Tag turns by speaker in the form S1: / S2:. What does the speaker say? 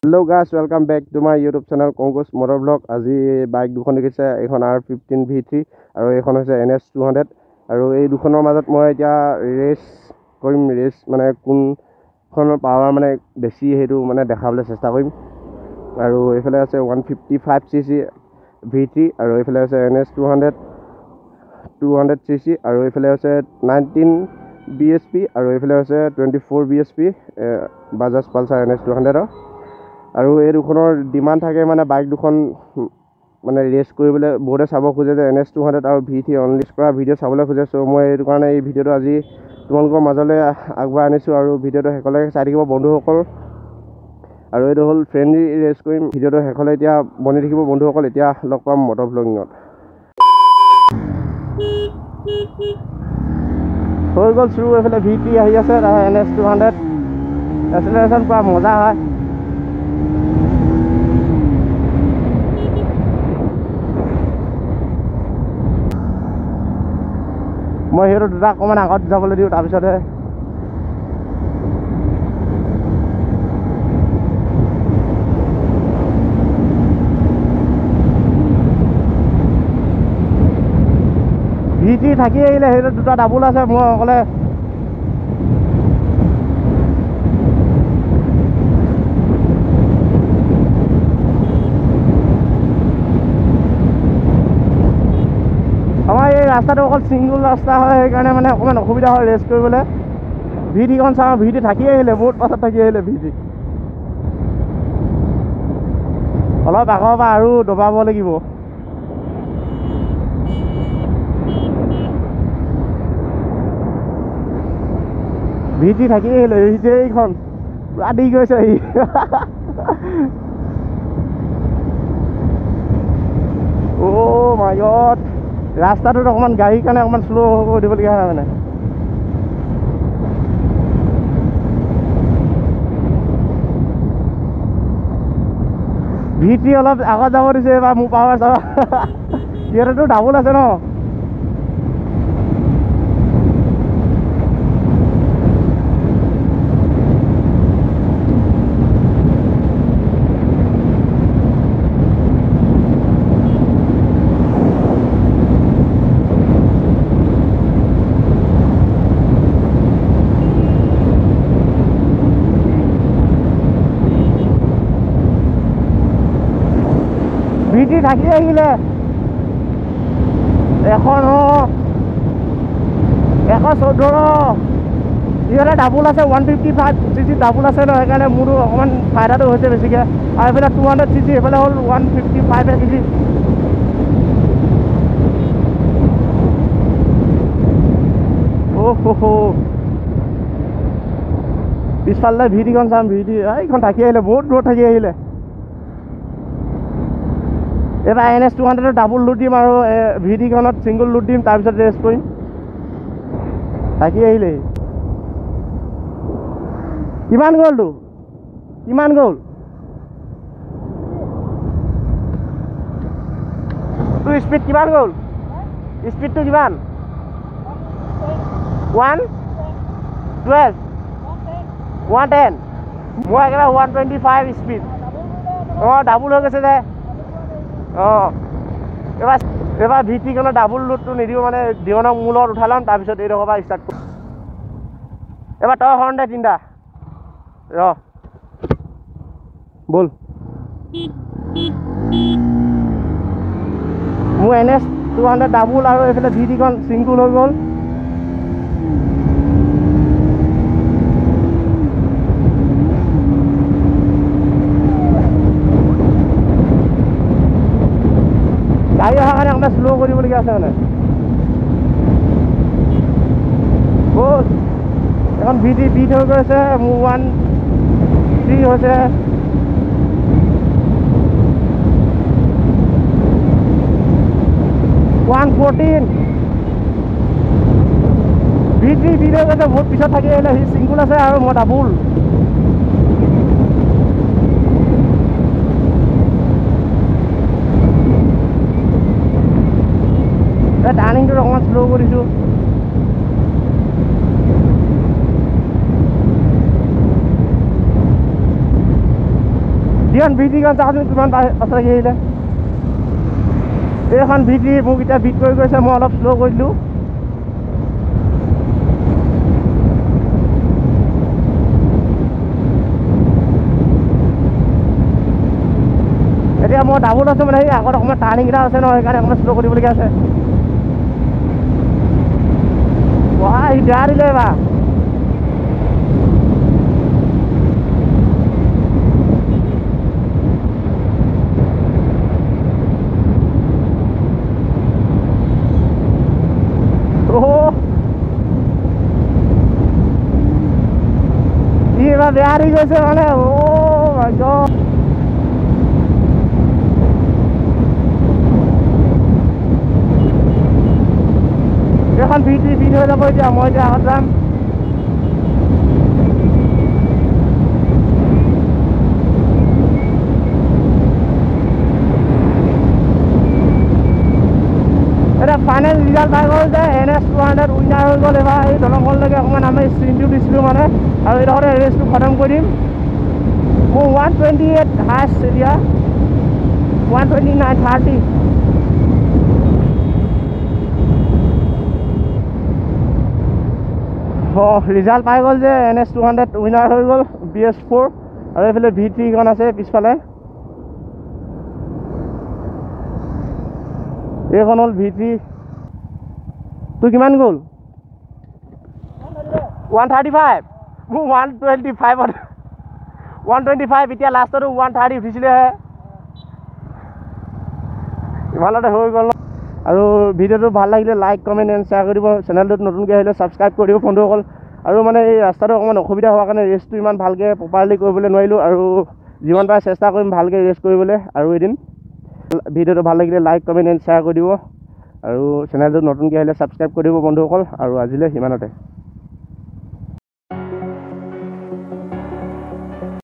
S1: Hello guys, welcome back to my YouTube channel Concourse Motor Vlog. আজি bike দুখন দেখিছে, এখন R15 V3 আৰু এখন হৈছে NS-200 আৰু এই দুখনৰ মাজত মই এতিয়া ৰেস কৰিম। ৰেস মানে কোনখনৰ পাৱাৰ মানে বেছি হেতু মানে দেখাবলৈ চেষ্টা কৰিম। আৰু এইফালে আছে 155cc V3 আৰু এইফালে আছে NS-200 200cc আৰু এইফালে আছে 19 bhp আৰু এইফালে আছে 24 bhp Bajaj Pulsar NS-200 আৰু এই দুখনৰ ডিমান্ড থাকে মানে বাইক দুখন মানে ৰেস কৰিবলৈ বহুতে চাব খোজে যে NS-200 আৰু V3 অনলিষ্ট কৰা ভিডিঅ' চাবলৈ খোজে। সো মই এইটো কাৰণে এই ভিডিঅ'টো আজি তোমালোকৰ মাজলৈ আগবঢ়াই আনিছোঁ আৰু ভিডিঅ'টো শেষলৈকে চাই থাকিব বন্ধুসকল। আৰু এইটো হ'ল ফ্ৰেণ্ডলি ৰেস কৰিম। ভিডিঅ'টো শেষলৈ এতিয়া বনি থাকিব বন্ধুসকল। এতিয়া লগ পাম মটৰ ব্লগিঙত। হৈ গ'ল শুৰু। এইফালে V3 আহি আছে, NS-200 এক্সেলাৰেশ্যন পুৰা মজা হয়। মই সেইটো দুটা অকণমান আগত যাবলৈ দিওঁ, তাৰপিছতহে V3 থাকি আহিলে। সেইটো দুটা ডাবুল আছে, মই অকলে আমাৰ এই ৰাস্তাটো অকল চিংগুল ৰাস্তা হয়, সেইকাৰণে মানে অকণমান অসুবিধা হয় ৰেস কৰিবলৈ। V3খন চাওঁ, V3 থাকি আহিলে, বহুত পাছত থাকি আহিলে V3। অলপ আগৰ পৰা আৰু দবাব লাগিব। V3 থাকি আহিলে। এইখন পুৰা দি গৈছে সি। অ' মাই গড, ৰাস্তাটোত অকণমান গাড়ীৰ কাৰণে অকণমান শ্ল' কৰি দিবলগীয়া হয় মানে। V3 অলপ আগত যাব দিছে এইবাৰ মোৰ পাৱাৰ চাব। সিহঁতেতো ডাবুল আছে ন। V3 থাকি আহিলে এখন 114। ইহঁতে ডাবুল আছে, 155cc ডাবুল আছে ন, সেইকাৰণে মোৰো অকণমান ফাইদাটো হৈছে বেছিকৈ। আৰু এইফালে 200cc, এইফালে হ'ল 155cc। পিছফালে V3খন চাম। V3 এইখন থাকি আহিলে, বহুত দূৰত থাকি আহিলে। এইবাৰ NS-200 ডাবুল লুট দিম আৰু V3খনত ছিংগুল লুট দিম, তাৰপিছত ৰেস কৰিম। থাকি আহিলে। কিমান গ'লতো? কিমান গ'ল তোৰ স্পীড? কিমান গ'ল স্পীডটো? কিমান? 112 110। মই একেবাৰে 125 স্পীড। অঁ, ডাবুল হৈ গৈছে যে। অঁ, এইবাৰ V3খনৰ ডাবুল লুটটো নিদিওঁ মানে, দিয়নক মোৰ লগত উঠাই ল'ম, তাৰপিছত এইডোখৰ পৰা ষ্টাৰ্ট কৰিম। এইবাৰ তই হৰ্ণ দে তিনিটা। বল। মোৰ NS-200 ডাবুল আৰু এইফালে V3খন চিংগুল হৈ গ'ল। গাড়ী অহাৰ কাৰণে অকণমান শ্ল' কৰিবলগীয়া আছে মানে। বল। এখন V3 বিট হৈ গৈছে, মোৰ 1-3 হৈছে। V3 বিট হৈ গৈছে, বহুত পিছত থাকি আহিলে। সি চিংগুল আছে আৰু মই ডাবুল। টাৰ্ণিংটো অকণমান শ্ল' কৰিছোঁ। এইখন ভিটিখন চাওঁচোন কিমান সঁচাকৈ আহিলে। এইখন ভিটি মোক এতিয়া বিট কৰি গৈছে, মই অলপ শ্ল' কৰি দিলোঁ। এতিয়া মই ডাবুল আছোঁ মানে সেই আগত অকণমান টাৰ্ণিং এটা আছে নহয়, সেইকাৰণে অকণমান শ্ল' কৰিবলগীয়া আছে। সি বেয়া দিলে এইবাৰ। সি এইবাৰ বেয়া দি গৈছে মানে। মাই গড। এখন বিট হৈ যাব এতিয়া, মই এতিয়া আগত যাম। এটা ফাইনেল ৰিজাল্ট পাই গ'ল যে NS-200 উইনাৰ হৈ গ'ল এইবাৰ। এই দলংখনলৈকে অকণমান আমি স্ক্ৰীনটো দিছিলোঁ মানে, আৰু এইডোখৰতে ৰেচটো খতম কৰি দিম। মোৰ 128 হাইষ্ট এতিয়া, 129.30। ৰিজাল্ট পাই গ'ল যে NS-200 উইনাৰ হৈ গ'ল BS4, আৰু এইফালে V3খন আছে পিছফালে। এইখন হ'ল V3। তোৰ কিমান গ'ল? 135। মোৰ 125। 125 এতিয়া লাষ্টতো 130 উঠিছিলেহে। ইমানতে হৈ গ'ল। আৰু ভিডিঅ'টো ভাল লাগিলে লাইক কমেণ্ট এণ্ড শ্বেয়াৰ কৰি দিব। চেনেলটোত নতুনকৈ আহিলে ছাবস্ক্ৰাইব কৰি দিব বন্ধুসকল। আৰু মানে এই ৰাস্তাটো অকণমান অসুবিধা হোৱাৰ কাৰণে ৰেচটো ইমান ভালকৈ প্ৰপাৰলি কৰিবলৈ নোৱাৰিলোঁ, আৰু যিমান পাৰে চেষ্টা কৰিম ভালকৈ ৰেচ কৰিবলৈ আৰু এদিন। ভিডিঅ'টো ভাল লাগিলে লাইক কমেণ্ট এণ্ড শ্বেয়াৰ কৰি দিব, আৰু চেনেলটোত নতুনকৈ আহিলে ছাবস্ক্ৰাইব কৰি দিব বন্ধুসকল। আৰু আজিলৈ সিমানতে।